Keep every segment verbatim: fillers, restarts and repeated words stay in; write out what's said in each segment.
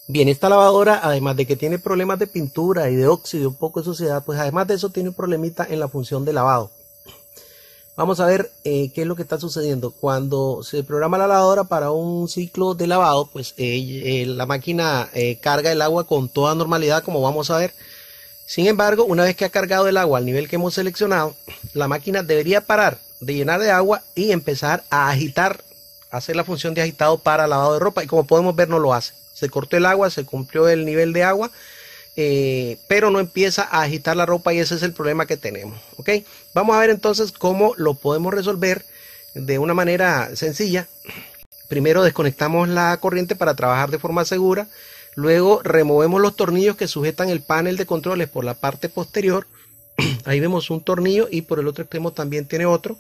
Bien, esta lavadora, además de que tiene problemas de pintura y de óxido y un poco de suciedad, pues además de eso tiene un problemita en la función de lavado. Vamos a ver eh, qué es lo que está sucediendo. Cuando se programa la lavadora para un ciclo de lavado, pues eh, eh, la máquina eh, carga el agua con toda normalidad, como vamos a ver. Sin embargo, una vez que ha cargado el agua al nivel que hemos seleccionado, la máquina debería parar de llenar de agua y empezar a agitar, hacer la función de agitado para lavado de ropa. Y como podemos ver, no lo hace. Se cortó el agua, se cumplió el nivel de agua, eh, pero no empieza a agitar la ropa y ese es el problema que tenemos. ¿Ok? Vamos a ver entonces cómo lo podemos resolver de una manera sencilla. Primero desconectamos la corriente para trabajar de forma segura. Luego removemos los tornillos que sujetan el panel de controles por la parte posterior. Ahí vemos un tornillo y por el otro extremo también tiene otro.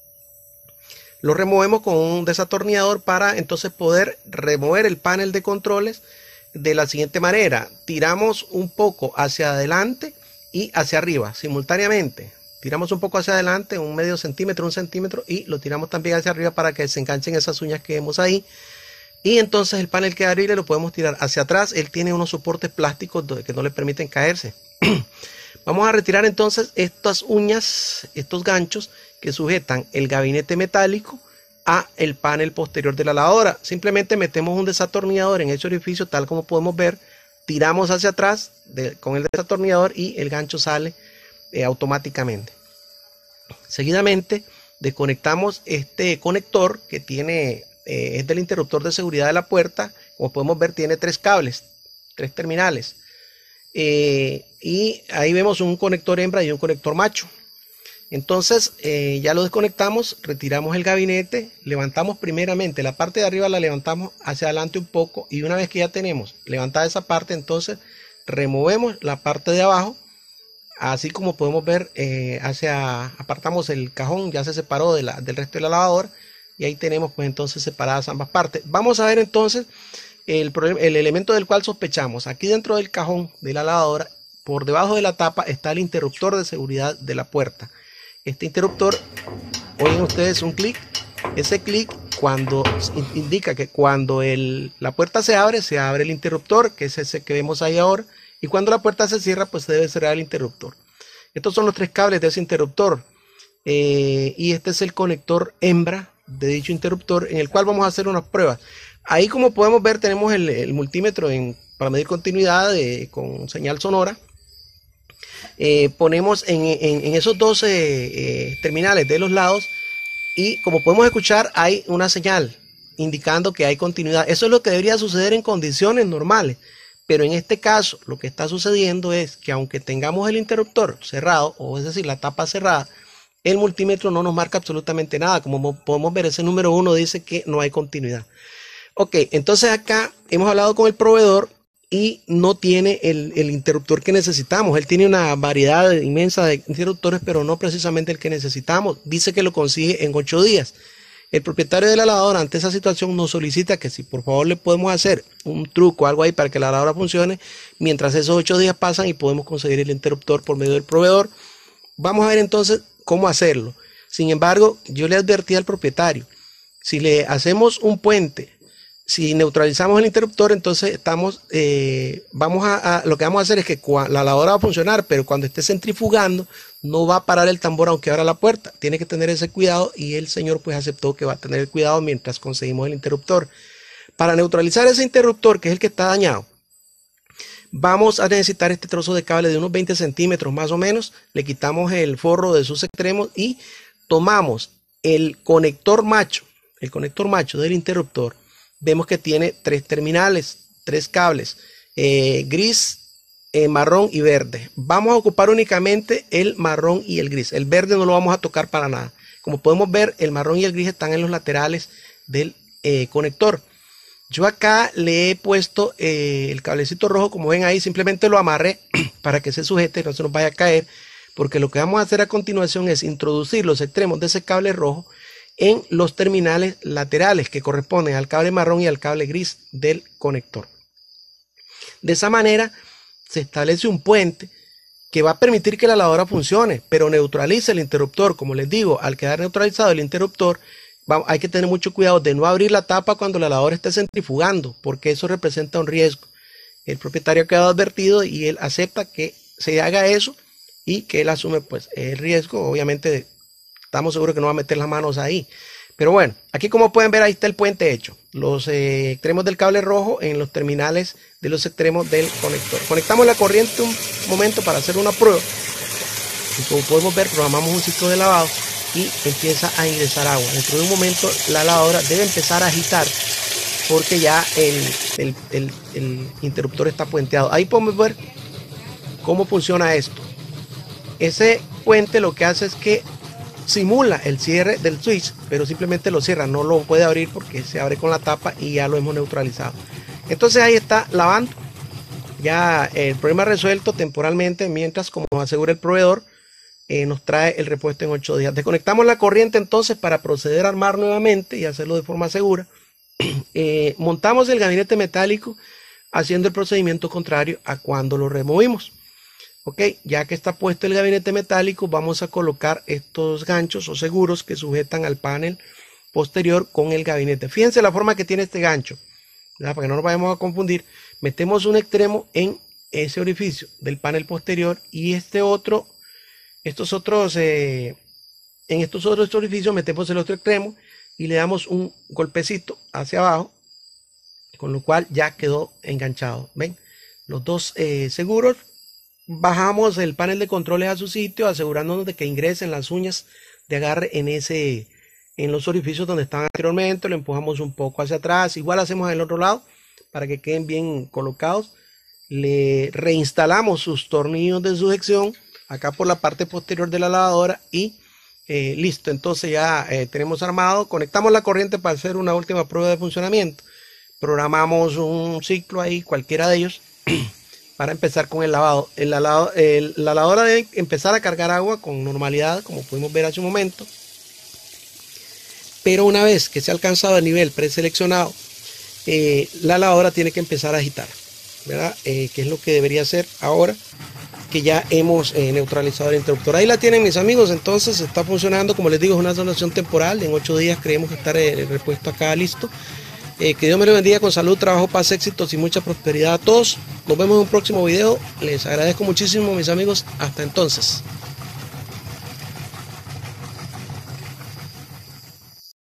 Lo removemos con un desatornillador para entonces poder remover el panel de controles de la siguiente manera. Tiramos un poco hacia adelante y hacia arriba simultáneamente. Tiramos un poco hacia adelante, un medio centímetro, un centímetro, y lo tiramos también hacia arriba para que se enganchen esas uñas que vemos ahí. Y entonces el panel queda libre, lo podemos tirar hacia atrás. Él tiene unos soportes plásticos que no le permiten caerse. Vamos a retirar entonces estas uñas, estos ganchos que sujetan el gabinete metálico a el panel posterior de la lavadora. Simplemente metemos un desatornillador en ese orificio, tal como podemos ver. Tiramos hacia atrás de, con el desatornillador y el gancho sale eh, automáticamente. Seguidamente desconectamos este conector que tiene... Eh, es del interruptor de seguridad de la puerta. Como podemos ver, tiene tres cables, tres terminales, eh, y ahí vemos un conector hembra y un conector macho. Entonces eh, ya lo desconectamos, retiramos el gabinete, levantamos primeramente la parte de arriba, la levantamos hacia adelante un poco, y una vez que ya tenemos levantada esa parte, entonces removemos la parte de abajo, así como podemos ver, eh, hacia, apartamos el cajón, ya se separó de la, del resto de la lavadora. Y ahí tenemos pues entonces separadas ambas partes. Vamos a ver entonces el, el elemento del cual sospechamos. Aquí dentro del cajón de la lavadora, por debajo de la tapa, está el interruptor de seguridad de la puerta. Este interruptor, oyen ustedes un clic. Ese clic cuando indica que cuando el, la puerta se abre, se abre el interruptor, que es ese que vemos ahí ahora. Y cuando la puerta se cierra, pues debe cerrar el interruptor. Estos son los tres cables de ese interruptor. Eh, y este es el conector hembra de dicho interruptor, en el cual vamos a hacer unas pruebas. Ahí, como podemos ver, tenemos el, el multímetro en, para medir continuidad de, con señal sonora. Eh, ponemos en, en, en esos doce eh, terminales de los lados, y como podemos escuchar, hay una señal indicando que hay continuidad. Eso es lo que debería suceder en condiciones normales, pero en este caso lo que está sucediendo es que aunque tengamos el interruptor cerrado, o es decir, la tapa cerrada, el multímetro no nos marca absolutamente nada. Como podemos ver, ese número uno dice que no hay continuidad. Ok, entonces acá hemos hablado con el proveedor y no tiene el, el interruptor que necesitamos. Él tiene una variedad inmensa de interruptores, pero no precisamente el que necesitamos. Dice que lo consigue en ocho días. El propietario de la lavadora, ante esa situación, nos solicita que si por favor le podemos hacer un truco, algo ahí para que la lavadora funcione, mientras esos ocho días pasan y podemos conseguir el interruptor por medio del proveedor. Vamos a ver entonces cómo hacerlo. Sin embargo, yo le advertí al propietario, si le hacemos un puente, si neutralizamos el interruptor, entonces estamos, eh, vamos a, a, lo que vamos a hacer es que la lavadora va a funcionar, pero cuando esté centrifugando, no va a parar el tambor aunque abra la puerta. Tiene que tener ese cuidado, y el señor pues aceptó que va a tener el cuidado mientras conseguimos el interruptor. Para neutralizar ese interruptor, que es el que está dañado, vamos a necesitar este trozo de cable de unos veinte centímetros más o menos. Le quitamos el forro de sus extremos y tomamos el conector macho, el conector macho del interruptor. Vemos que tiene tres terminales, tres cables, eh, gris, eh, marrón y verde. Vamos a ocupar únicamente el marrón y el gris. El verde no lo vamos a tocar para nada. Como podemos ver, el marrón y el gris están en los laterales del eh, conector. Yo acá le he puesto eh, el cablecito rojo, como ven ahí, simplemente lo amarré para que se sujete, no se nos vaya a caer, porque lo que vamos a hacer a continuación es introducir los extremos de ese cable rojo en los terminales laterales que corresponden al cable marrón y al cable gris del conector. De esa manera se establece un puente que va a permitir que la lavadora funcione, pero neutraliza el interruptor. Como les digo, al quedar neutralizado el interruptor, hay que tener mucho cuidado de no abrir la tapa cuando la lavadora esté centrifugando, porque eso representa un riesgo. el propietario ha quedado advertido y él acepta que se haga eso y que él asume pues el riesgo. Obviamente estamos seguros que no va a meter las manos ahí. Pero bueno, aquí como pueden ver, ahí está el puente hecho. Los eh, extremos del cable rojo en los terminales de los extremos del conector. Conectamos la corriente un momento para hacer una prueba. Y como podemos ver, programamos un ciclo de lavado y empieza a ingresar agua. Dentro de un momento la lavadora debe empezar a agitar porque ya el, el, el, el interruptor está puenteado. Ahí podemos ver cómo funciona esto. Ese puente lo que hace es que simula el cierre del switch, pero simplemente lo cierra, no lo puede abrir porque se abre con la tapa y ya lo hemos neutralizado. Entonces ahí está lavando, ya el problema resuelto temporalmente, mientras, como nos asegura el proveedor, eh, nos trae el repuesto en ocho días. Desconectamos la corriente entonces para proceder a armar nuevamente y hacerlo de forma segura. eh, montamos el gabinete metálico haciendo el procedimiento contrario a cuando lo removimos. Ok, ya que está puesto el gabinete metálico, vamos a colocar estos ganchos o seguros que sujetan al panel posterior con el gabinete. Fíjense la forma que tiene este gancho, ¿verdad? Para que no nos vayamos a confundir. Metemos un extremo en ese orificio del panel posterior y este otro, estos otros, eh, en estos otros orificios metemos el otro extremo y le damos un golpecito hacia abajo, con lo cual ya quedó enganchado. ¿Ven? Los dos eh, seguros. Bajamos el panel de controles a su sitio, asegurándonos de que ingresen las uñas de agarre en ese, en los orificios donde estaban anteriormente. Lo empujamos un poco hacia atrás. Igual hacemos el otro lado para que queden bien colocados. Le reinstalamos sus tornillos de sujeción acá por la parte posterior de la lavadora y eh, listo. Entonces ya eh, tenemos armado. Conectamos la corriente para hacer una última prueba de funcionamiento. Programamos un ciclo ahí, cualquiera de ellos. Para empezar con el lavado. El lavado el, la lavadora debe empezar a cargar agua con normalidad, como pudimos ver hace un momento. Pero una vez que se ha alcanzado el nivel preseleccionado, eh, la lavadora tiene que empezar a agitar, ¿verdad? Eh, que es lo que debería hacer ahora que ya hemos eh, neutralizado el interruptor. Ahí la tienen, mis amigos. Entonces está funcionando. Como les digo, es una solución temporal. En ocho días creemos que estará el repuesto acá listo. Eh, que Dios me lo bendiga con salud, trabajo, paz, éxitos y mucha prosperidad a todos. Nos vemos en un próximo video. Les agradezco muchísimo, mis amigos. Hasta entonces.